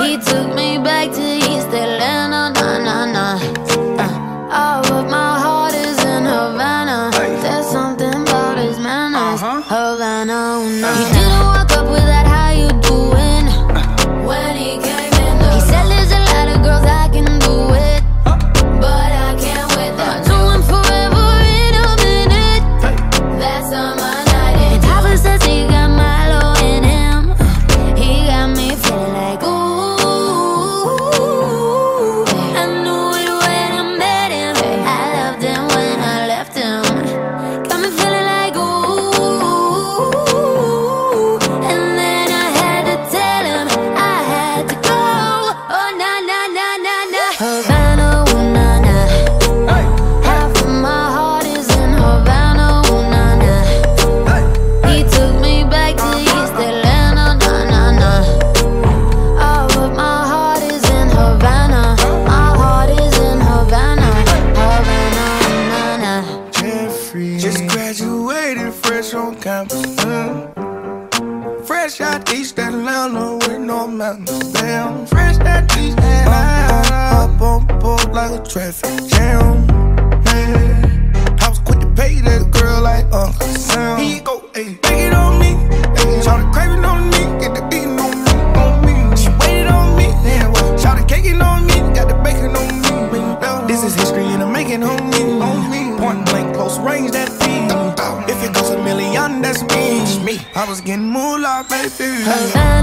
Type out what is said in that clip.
He took me back to East Atlanta, oh, but my heart is in Havana. There's something about his manners, Havana, He didn't walk up with that, how you doing? When he came in he said there's a lot of girls I can do it, but I can't with them. Doing forever in a minute, that's on my night. And Papa says he got Milo in him. He got me feeling like ooh. I knew it when I met him. I loved him when I left him. Got me feeling like ooh. And then I had to tell him I had to go. Oh na na na na na. Havana, ooh na na. Half of my heart is in Havana, ooh na na. He took me back to East Atlanta, oh, but my heart is in Havana. My heart is in Havana, Havana, Jeffrey just graduated fresh on campus. Fresh out East Atlanta with no mountains. Damn, fresh out East Atlanta. Up on board like a traffic jam. Man, I was quick to pay that girl like Uncle Sam. Here you go, ayy, take it on me. Shout craving on me, get the beating on me, She waited on me, yeah, well, shout caking on me, got the bacon on me. This is history in the making on me, Point blank, close range, that feed. If it goes a million, that's me. I was getting moolah, baby. Havana.